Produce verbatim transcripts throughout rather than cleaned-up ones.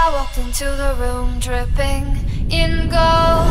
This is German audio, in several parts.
I walked into the room dripping in gold.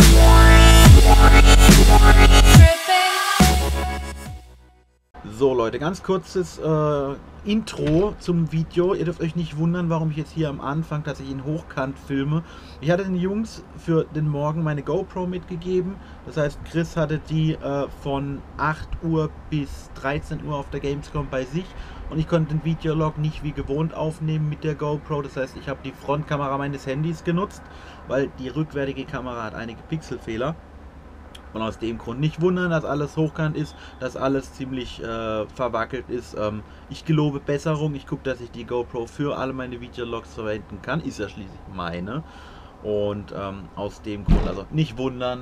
So Leute, ganz kurzes äh, Intro zum Video. Ihr dürft euch nicht wundern, warum ich jetzt hier am Anfang tatsächlich in Hochkant filme. Ich hatte den Jungs für den Morgen meine GoPro mitgegeben. Das heißt, Chris hatte die äh, von acht Uhr bis dreizehn Uhr auf der Gamescom bei sich. Und ich konnte den Videolog nicht wie gewohnt aufnehmen mit der GoPro. Das heißt, ich habe die Frontkamera meines Handys genutzt, weil die rückwärtige Kamera hat einige Pixelfehler. Und aus dem Grund nicht wundern, dass alles hochkant ist, dass alles ziemlich äh, verwackelt ist. Ähm, ich gelobe Besserung. Ich gucke, dass ich die GoPro für alle meine Videologs verwenden kann. Ist ja schließlich meine. Und ähm, aus dem Grund, also nicht wundern.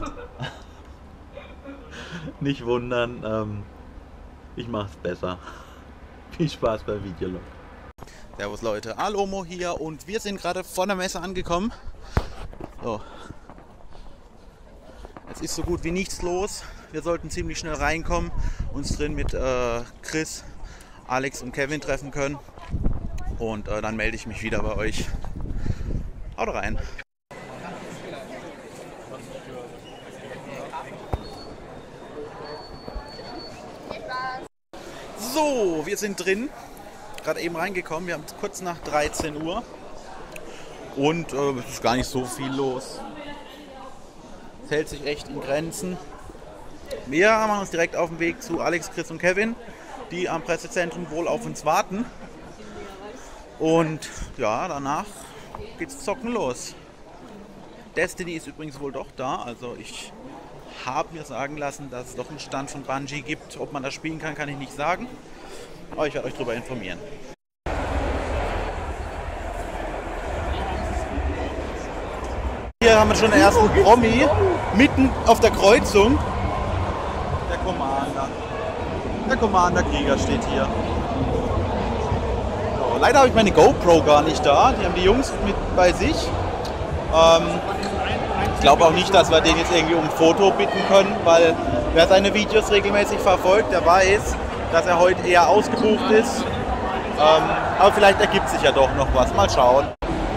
nicht wundern. Ähm, ich mache es besser. Viel Spaß beim Videolog. Servus Leute, Alomo hier und wir sind gerade vor der Messe angekommen. So. Es ist so gut wie nichts los. Wir sollten ziemlich schnell reinkommen, uns drin mit äh, Chris, Alex und Kevin treffen können. Und äh, dann melde ich mich wieder bei euch. Haut rein! So, wir sind drin. Gerade eben reingekommen. Wir haben kurz nach dreizehn Uhr. Und äh, es ist gar nicht so viel los. Es hält sich echt in Grenzen. Wir machen uns direkt auf den Weg zu Alex, Chris und Kevin, die am Pressezentrum wohl auf uns warten. Und ja, danach geht's zocken los. Destiny ist übrigens wohl doch da. Also ich habe mir sagen lassen, dass es doch einen Stand von Bungie gibt. Ob man das spielen kann, kann ich nicht sagen. Aber ich werde euch darüber informieren. Hier haben wir schon den ersten Promi mitten auf der Kreuzung. Der Commander. Der Commander-Krieger steht hier. So, leider habe ich meine GoPro gar nicht da. Die haben die Jungs mit bei sich. Ähm, ich glaube auch nicht, dass wir den jetzt irgendwie um ein Foto bitten können, weil wer seine Videos regelmäßig verfolgt, der weiß, dass er heute eher ausgebucht ist. Ähm, aber vielleicht ergibt sich ja doch noch was. Mal schauen.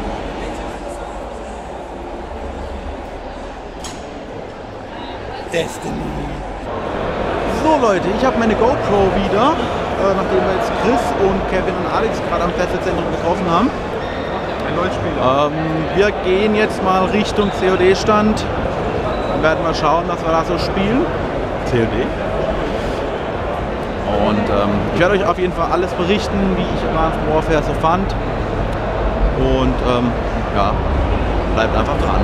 Destiny. So Leute, ich habe meine GoPro wieder, äh, nachdem wir jetzt Chris und Kevin und Alex gerade am Pressezentrum getroffen haben. Ein Neuspieler. Ähm, wir gehen jetzt mal Richtung C O D-Stand und werden mal schauen, was wir da so spielen. C O D. Und ähm, ich werde euch auf jeden Fall alles berichten, wie ich Advanced Warfare so fand. Und ähm, ja, bleibt einfach dran.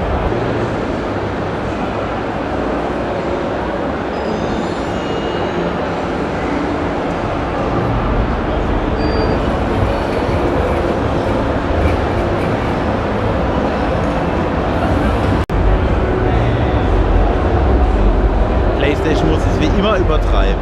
PlayStation muss es wie immer übertreiben.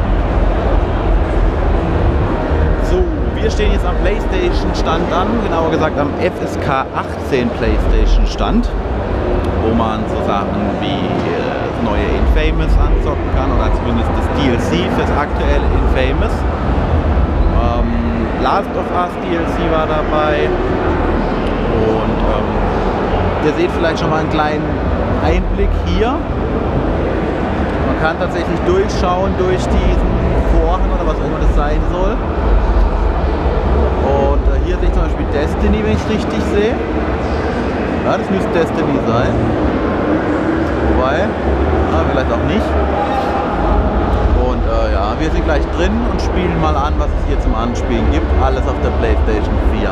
So, wir stehen jetzt am PlayStation Stand an, genauer gesagt am F S K achtzehn PlayStation Stand, wo man so Sachen wie das neue Infamous anzocken kann oder zumindest das D L C fürs aktuelle Infamous. Ähm, Last of Us D L C war dabei und ähm, ihr seht vielleicht schon mal einen kleinen Einblick hier. Man kann tatsächlich durchschauen durch diesen Vorhang oder was auch immer das sein soll. Und äh, hier sehe ich zum Beispiel Destiny, wenn ich es richtig sehe. Ja, das müsste Destiny sein. Wobei, ah, vielleicht auch nicht. Und äh, ja, wir sind gleich drin und spielen mal an, was es hier zum Anspielen gibt. Alles auf der PlayStation vier.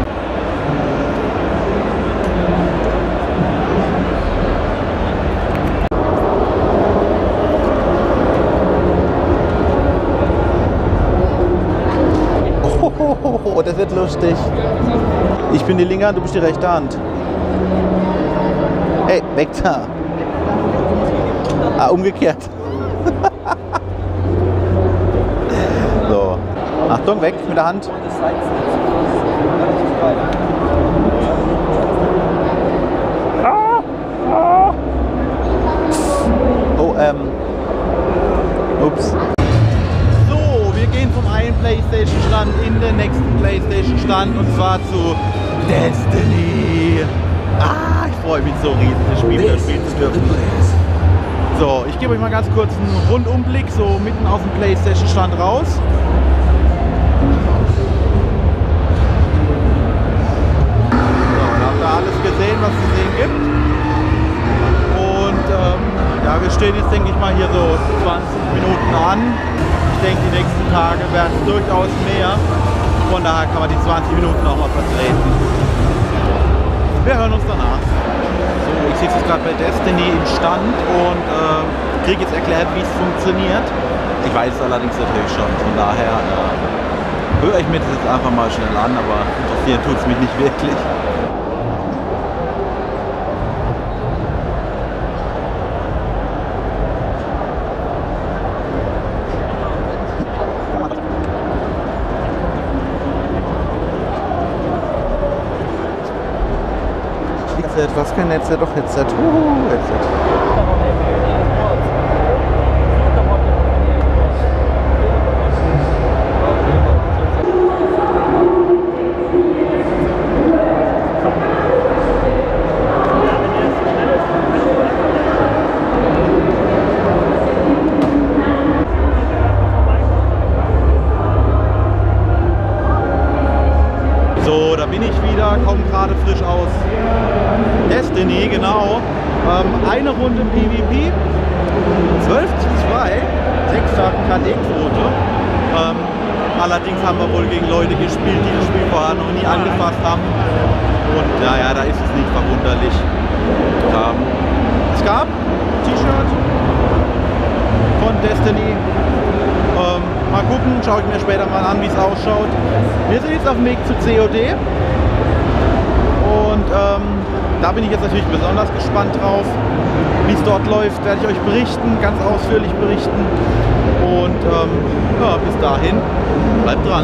Oh, das wird lustig. Ich bin die linke Hand, du bist die rechte Hand. Hey, weg da. Ah, umgekehrt. So. Achtung, weg mit der Hand. Oh, ähm. Ups. So, wir gehen vom einen PlayStation-Stand in den nächsten PlayStation-Stand und zwar zu Destiny! Ah, ich freue mich so riesig, das Spiel wieder spielen zu dürfen. So, ich gebe euch mal ganz kurz einen Rundumblick, so mitten aus dem PlayStation-Stand raus. So, da habt ihr alles gesehen, was es zu sehen gibt. Und ähm, ja, wir stehen jetzt, denke ich mal, hier so zwanzig Minuten an. Ich denke, die nächsten Tage werden es durchaus mehr. Von daher kann man die zwanzig Minuten auch mal vertreten. Wir hören uns danach. So, ich sitze jetzt gerade bei Destiny im Stand und äh, kriege jetzt erklärt, wie es funktioniert. Ich weiß es allerdings natürlich schon, von daher äh, höre ich mir das jetzt einfach mal schnell an, aber interessieren tut es mich nicht wirklich. Was kein Headset? Doch Headset. Uh, Headset. So, da bin ich wieder, komme gerade frisch aus Destiny, genau. Ähm, eine Runde PvP, zwölf zu zwei, sechs K D-Quote. Ähm, allerdings haben wir wohl gegen Leute gespielt, die das Spiel vorher noch nie angefasst haben. Und naja, da ist es nicht verwunderlich. Ähm, es gab ein T-Shirt von Destiny. Ähm, mal gucken, schaue ich mir später mal an, wie es ausschaut. Wir sind jetzt auf dem Weg zu C O D. Und ähm, da bin ich jetzt natürlich besonders gespannt drauf. Wie es dort läuft, werde ich euch berichten, ganz ausführlich berichten. Und ähm, ja, bis dahin, bleibt dran.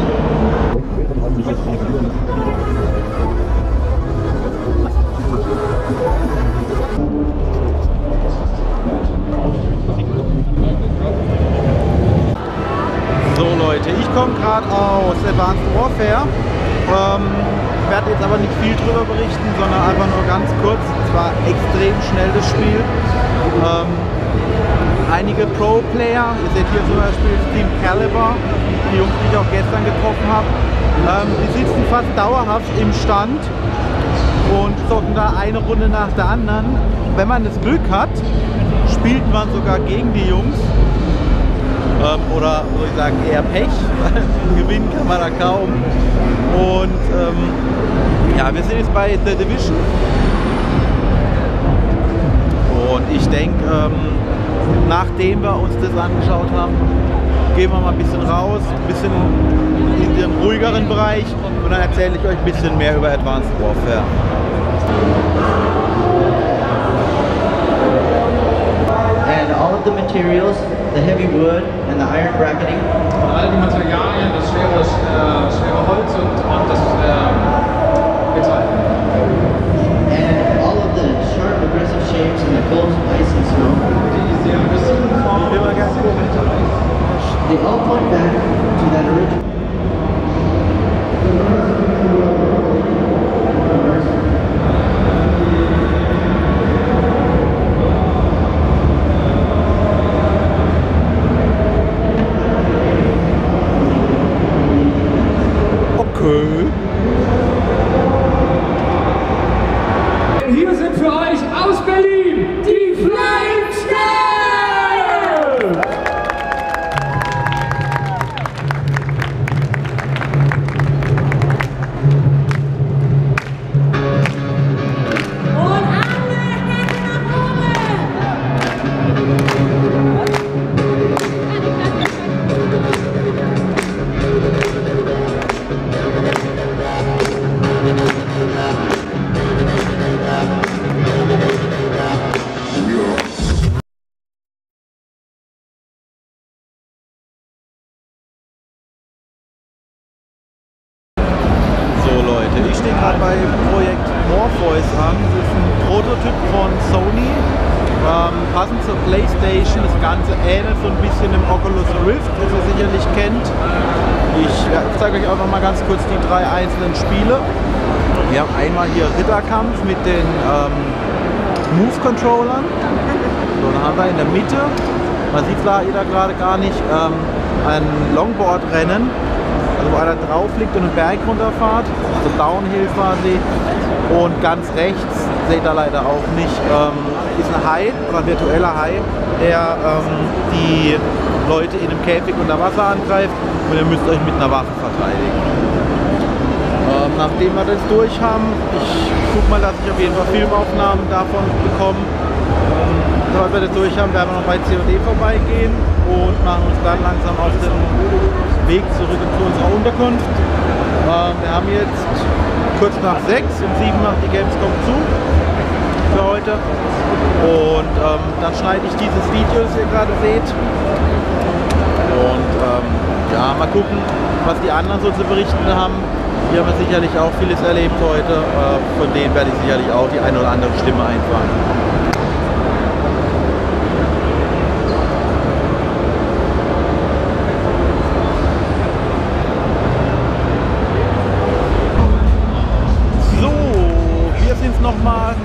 So Leute, ich komme gerade aus Advanced Warfare. Ähm, werde jetzt aber nicht viel drüber berichten, sondern einfach nur ganz kurz. Es war extrem schnell das Spiel. Ähm, einige Pro-Player, ihr seht hier zum Beispiel Team Caliber, die Jungs, die ich auch gestern getroffen habe, ähm, die sitzen fast dauerhaft im Stand und zocken da eine Runde nach der anderen. Wenn man das Glück hat, spielt man sogar gegen die Jungs. Ähm, oder soll ich sagen, eher Pech, gewinnen kann man da kaum. Und ähm, ja, wir sind jetzt bei The Division. Und ich denke, ähm, nachdem wir uns das angeschaut haben, gehen wir mal ein bisschen raus, ein bisschen in den ruhigeren Bereich und dann erzähle ich euch ein bisschen mehr über Advanced Warfare. And all of the materials, the heavy wood and the iron bracketing. Und all die Materialien, das schwere, äh, schwere Holz und, und das äh, Metall. And all of the sharp, aggressive shapes and the cold ice and snow. Die sehr aggressiven Formen. They all point back to that original. Okay. Hier sind für euch aus Berlin die Flying Skulls! Und alle Hände nach Ich stehe gerade bei Projekt Morpheus an. Das ist ein Prototyp von Sony. Ähm, passend zur PlayStation. Das Ganze ähnelt so ein bisschen dem Oculus Rift, das ihr sicherlich kennt. Ich ja, zeige euch auch noch mal ganz kurz die drei einzelnen Spiele. Wir haben einmal hier Ritterkampf mit den ähm, Move-Controllern. So, dann haben wir in der Mitte, man sieht es leider gerade gar nicht, ähm, ein Longboard-Rennen, also wo einer drauf liegt und einen Berg runterfahrt, so Downhill quasi. Und ganz rechts, seht ihr leider auch nicht, ähm, ist ein Hai, oder ein virtueller Hai, der ähm, die Leute in einem Käfig unter Wasser angreift und ihr müsst euch mit einer Waffe verteidigen. Ähm, nachdem wir das durch haben, ich guck mal, dass ich auf jeden Fall Filmaufnahmen davon bekomme. Ähm, sobald wir das durch haben, werden wir noch bei C O D vorbeigehen und machen uns dann langsam auf den Weg zurück zu unserer Unterkunft. Ähm, wir haben jetzt kurz nach sechs, um sieben macht die Gamescom zu für heute. Und ähm, dann schneide ich dieses Video, das ihr gerade seht. Und ähm, ja, mal gucken, was die anderen so zu berichten haben. Die haben sicherlich auch vieles erlebt heute. Äh, von denen werde ich sicherlich auch die eine oder andere Stimme einfangen. So, wir sind es nochmal.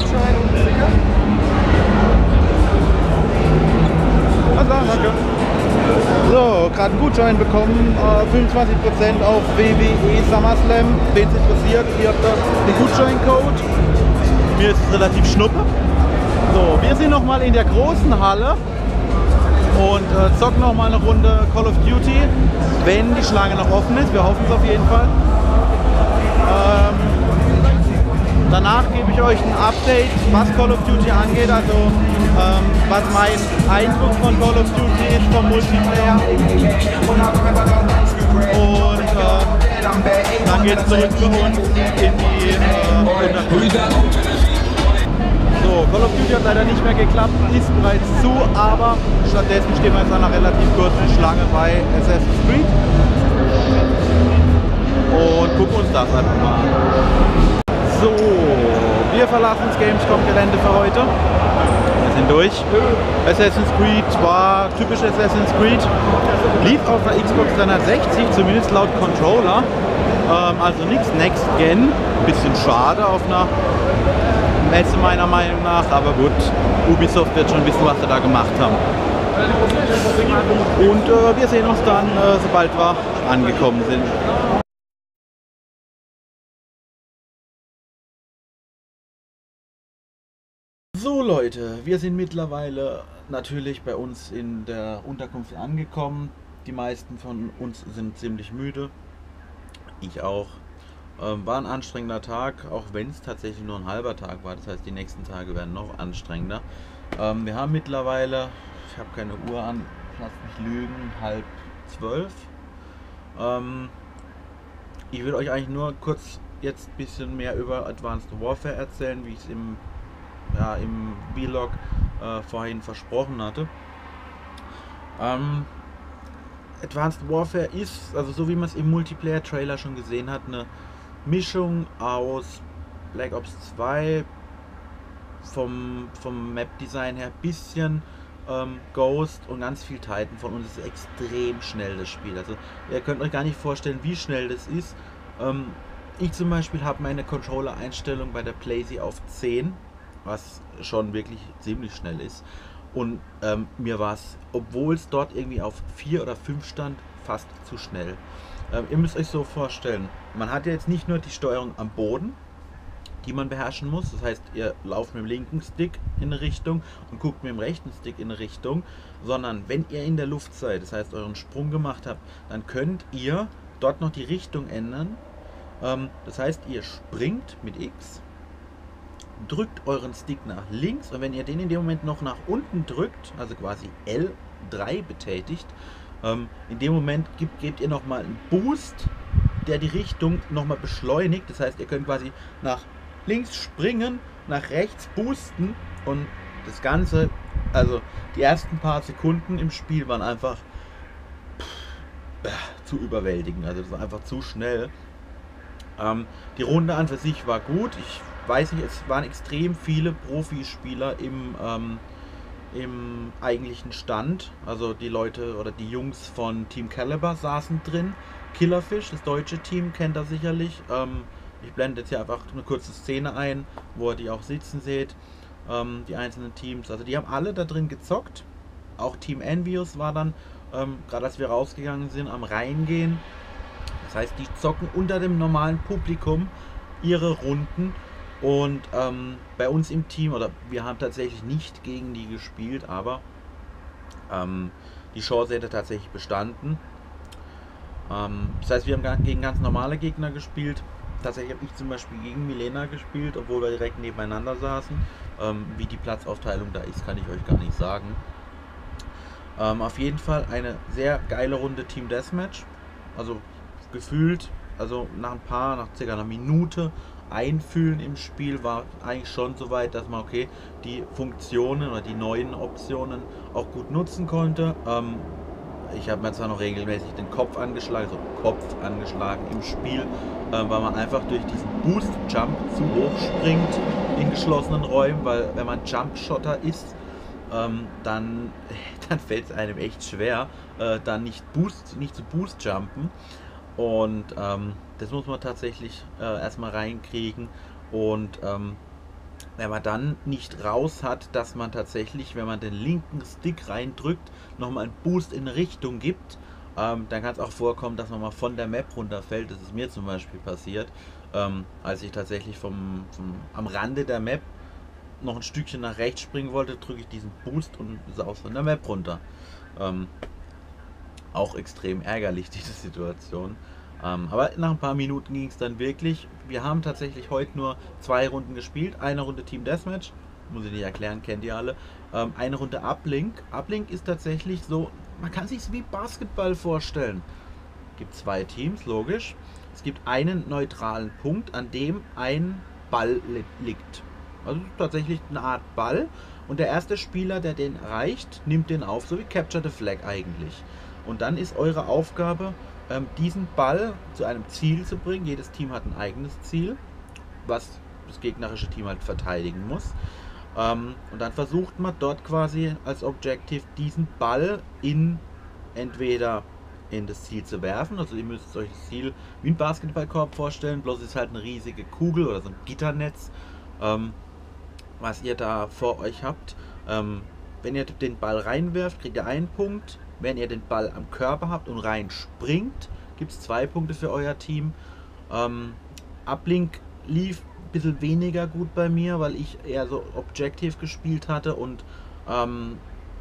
Also, danke. So, gerade einen Gutschein bekommen, äh, fünfundzwanzig Prozent auf W W E SummerSlam. Wen es interessiert, ihr habt da den Gutscheincode. Mir ist es relativ schnuppe. So, wir sind nochmal in der großen Halle und äh, zocken nochmal eine Runde Call of Duty, wenn die Schlange noch offen ist. Wir hoffen es auf jeden Fall. Ähm, danach gebe ich euch ein Update, was Call of Duty angeht, also ähm, was mein Eindruck von Call of Duty ist vom Multiplayer. Und äh, dann geht es zurück für uns in die äh, Unterkunft. So, Call of Duty hat leider nicht mehr geklappt, ist bereits zu, aber stattdessen stehen wir jetzt an einer relativ kurzen Schlange bei Assassin's Creed und gucken uns das einfach mal an. So, wir verlassen das Gamescom-Gelände für heute. Wir sind durch. Assassin's Creed war typisch Assassin's Creed. Lief auf der Xbox dreihundertsechzig, zumindest laut Controller. Ähm, also nichts Next Gen. Bisschen schade auf einer Messe meiner Meinung nach, aber gut. Ubisoft wird schon wissen, was sie da gemacht haben. Und äh, wir sehen uns dann, äh, sobald wir angekommen sind. So Leute, wir sind mittlerweile natürlich bei uns in der Unterkunft angekommen. Die meisten von uns sind ziemlich müde. Ich auch. Ähm, war ein anstrengender Tag, auch wenn es tatsächlich nur ein halber Tag war. Das heißt, die nächsten Tage werden noch anstrengender. Ähm, wir haben mittlerweile, ich habe keine Uhr an, lasst mich lügen, halb zwölf. Ähm, ich will euch eigentlich nur kurz jetzt ein bisschen mehr über Advanced Warfare erzählen, wie ich es im Ja, im Vlog äh, vorhin versprochen hatte. Ähm, Advanced Warfare ist, also so wie man es im Multiplayer-Trailer schon gesehen hat, eine Mischung aus Black Ops zwei, vom, vom Map-Design her bisschen ähm, Ghost und ganz viel Titan. Von uns ist extrem schnell das Spiel. Also ihr könnt euch gar nicht vorstellen, wie schnell das ist. Ähm, ich zum Beispiel habe meine Controller-Einstellung bei der PlayStation auf zehn. Was schon wirklich ziemlich schnell ist. Und ähm, mir war es, obwohl es dort irgendwie auf vier oder fünf stand, fast zu schnell. Ähm, ihr müsst euch so vorstellen, man hat ja jetzt nicht nur die Steuerung am Boden, die man beherrschen muss. Das heißt, ihr lauft mit dem linken Stick in eine Richtung und guckt mit dem rechten Stick in eine Richtung. Sondern wenn ihr in der Luft seid, das heißt euren Sprung gemacht habt, dann könnt ihr dort noch die Richtung ändern. Ähm, das heißt, ihr springt mit X, drückt euren Stick nach links und wenn ihr den in dem Moment noch nach unten drückt, also quasi L drei betätigt, ähm, in dem Moment gibt, gebt ihr nochmal einen Boost, der die Richtung nochmal beschleunigt. Das heißt, ihr könnt quasi nach links springen, nach rechts boosten und das Ganze, also die ersten paar Sekunden im Spiel waren einfach pff, äh, zu überwältigend, also das war einfach zu schnell. Ähm, die Runde an für sich war gut. Ich weiß nicht, es waren extrem viele Profispieler im, ähm, im eigentlichen Stand. Also die Leute oder die Jungs von Team Caliber saßen drin. Killerfish, das deutsche Team, kennt er sicherlich. Ähm, Ich blende jetzt hier einfach eine kurze Szene ein, wo ihr die auch sitzen seht, ähm, die einzelnen Teams. Also die haben alle da drin gezockt. Auch Team Envious war dann, ähm, gerade als wir rausgegangen sind, am Reingehen. Das heißt, die zocken unter dem normalen Publikum ihre Runden. Und ähm, bei uns im Team, oder wir haben tatsächlich nicht gegen die gespielt, aber ähm, die Chance hätte tatsächlich bestanden. Ähm, das heißt, wir haben gegen ganz normale Gegner gespielt. Tatsächlich habe ich zum Beispiel gegen Milena gespielt, obwohl wir direkt nebeneinander saßen. Ähm, wie die Platzaufteilung da ist, kann ich euch gar nicht sagen. Ähm, auf jeden Fall eine sehr geile Runde Team Deathmatch. Also gefühlt, also nach ein paar, nach circa einer Minute Einfühlen im Spiel war eigentlich schon so weit, dass man okay die Funktionen oder die neuen Optionen auch gut nutzen konnte. Ähm, ich habe mir zwar noch regelmäßig den Kopf angeschlagen, also Kopf angeschlagen im Spiel, äh, weil man einfach durch diesen Boost-Jump zu hoch springt in geschlossenen Räumen, weil wenn man Jump-Shotter ist, ähm, dann, dann fällt es einem echt schwer, äh, dann nicht, Boost, nicht zu Boost-Jumpen. Und ähm, das muss man tatsächlich äh, erstmal reinkriegen. Und ähm, wenn man dann nicht raus hat, dass man tatsächlich, wenn man den linken Stick reindrückt, nochmal einen Boost in eine Richtung gibt, ähm, dann kann es auch vorkommen, dass man mal von der Map runterfällt. Das ist mir zum Beispiel passiert, ähm, als ich tatsächlich vom, vom, am Rande der Map noch ein Stückchen nach rechts springen wollte, drücke ich diesen Boost und saus von der Map runter. Ähm, auch extrem ärgerlich, diese Situation. Ähm, aber nach ein paar Minuten ging es dann wirklich. Wir haben tatsächlich heute nur zwei Runden gespielt. Eine Runde Team Deathmatch, muss ich nicht erklären, kennt ihr alle. Ähm, eine Runde Uplink. Uplink ist tatsächlich so, man kann sich es wie Basketball vorstellen. Es gibt zwei Teams, logisch. Es gibt einen neutralen Punkt, an dem ein Ball li liegt. Also tatsächlich eine Art Ball. Und der erste Spieler, der den erreicht, nimmt den auf, so wie Capture the Flag eigentlich. Und dann ist eure Aufgabe, diesen Ball zu einem Ziel zu bringen. Jedes Team hat ein eigenes Ziel, was das gegnerische Team halt verteidigen muss. Und dann versucht man dort quasi als Objective diesen Ball in entweder in das Ziel zu werfen. Also ihr müsst euch das Ziel wie ein Basketballkorb vorstellen, bloß ist halt eine riesige Kugel oder so ein Gitternetz, was ihr da vor euch habt. Wenn ihr den Ball reinwerft, kriegt ihr einen Punkt. Wenn ihr den Ball am Körper habt und rein springt, gibt es zwei Punkte für euer Team. Ähm, Uplink lief ein bisschen weniger gut bei mir, weil ich eher so Objective gespielt hatte und ähm,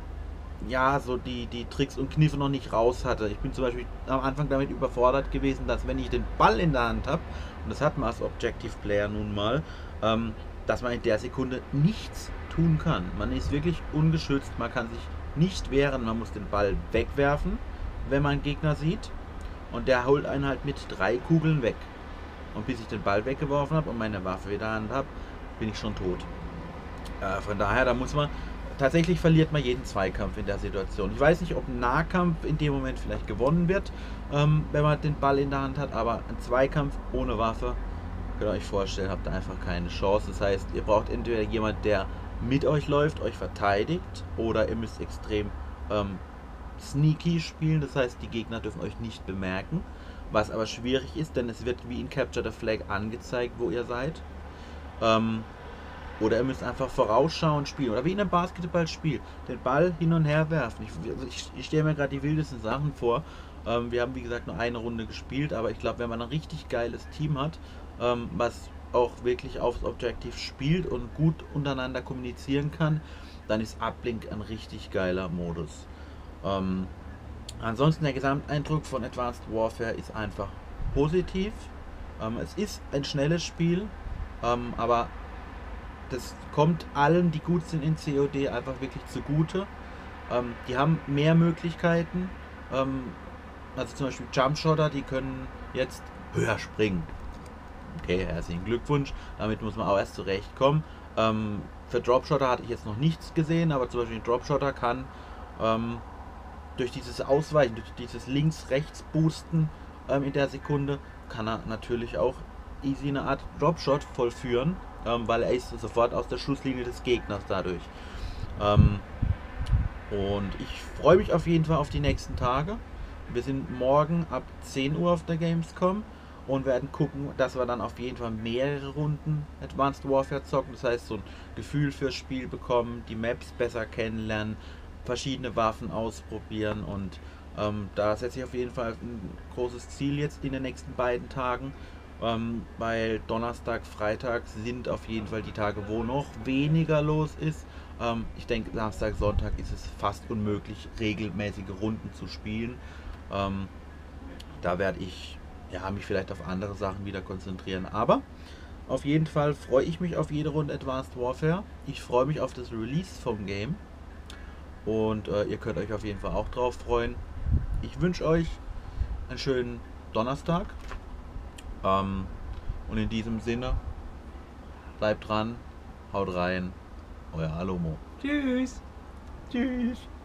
ja, so die, die Tricks und Kniffe noch nicht raus hatte. Ich bin zum Beispiel am Anfang damit überfordert gewesen, dass wenn ich den Ball in der Hand habe, und das hat man als Objective Player nun mal, ähm, dass man in der Sekunde nichts tun kann. Man ist wirklich ungeschützt, man kann sich nicht wehren, man muss den Ball wegwerfen, wenn man einen Gegner sieht, und der holt einen halt mit drei Kugeln weg. Und bis ich den Ball weggeworfen habe und meine Waffe wieder in der Hand habe, bin ich schon tot. Äh, von daher, da muss man, tatsächlich verliert man jeden Zweikampf in der Situation. Ich weiß nicht, ob ein Nahkampf in dem Moment vielleicht gewonnen wird, ähm, wenn man den Ball in der Hand hat, aber ein Zweikampf ohne Waffe, könnt ihr euch vorstellen, habt ihr einfach keine Chance. Das heißt, ihr braucht entweder jemand, der mit euch läuft, euch verteidigt, oder ihr müsst extrem ähm, sneaky spielen, das heißt, die Gegner dürfen euch nicht bemerken, was aber schwierig ist, denn es wird wie in Capture the Flag angezeigt, wo ihr seid. Ähm, oder ihr müsst einfach vorausschauend spielen, oder wie in einem Basketballspiel, den Ball hin und her werfen. Ich, ich, ich stelle mir gerade die wildesten Sachen vor. Ähm, wir haben wie gesagt nur eine Runde gespielt, aber ich glaube, wenn man ein richtig geiles Team hat, ähm, was auch wirklich aufs Objektiv spielt und gut untereinander kommunizieren kann, dann ist Uplink ein richtig geiler Modus. Ähm, ansonsten der Gesamteindruck von Advanced Warfare ist einfach positiv. Ähm, es ist ein schnelles Spiel, ähm, aber das kommt allen, die gut sind in C O D, einfach wirklich zugute. Ähm, die haben mehr Möglichkeiten, ähm, also zum Beispiel Jumpshotter, die können jetzt höher springen. Okay, herzlichen Glückwunsch, damit muss man auch erst zurechtkommen. Ähm, für Dropshotter hatte ich jetzt noch nichts gesehen, aber zum Beispiel ein Dropshotter kann ähm, durch dieses Ausweichen, durch dieses Links-Rechts-Boosten ähm, in der Sekunde, kann er natürlich auch easy eine Art Dropshot vollführen, ähm, weil er ist sofort aus der Schusslinie des Gegners dadurch. Ähm, und ich freue mich auf jeden Fall auf die nächsten Tage. Wir sind morgen ab zehn Uhr auf der Gamescom. und werden gucken, dass wir dann auf jeden Fall mehrere Runden Advanced Warfare zocken. Das heißt, so ein Gefühl fürs Spiel bekommen, die Maps besser kennenlernen, verschiedene Waffen ausprobieren und ähm, da setze ich auf jeden Fall ein großes Ziel jetzt in den nächsten beiden Tagen, ähm, weil Donnerstag, Freitag sind auf jeden Fall die Tage, wo noch weniger los ist. Ähm, ich denke, Samstag, Sonntag ist es fast unmöglich, regelmäßige Runden zu spielen. Ähm, da werde ich ja, mich vielleicht auf andere Sachen wieder konzentrieren. Aber auf jeden Fall freue ich mich auf jede Runde Advanced Warfare. Ich freue mich auf das Release vom Game. Und äh, ihr könnt euch auf jeden Fall auch drauf freuen. Ich wünsche euch einen schönen Donnerstag. Ähm, und in diesem Sinne, bleibt dran, haut rein, euer Alomo. Tschüss. Tschüss.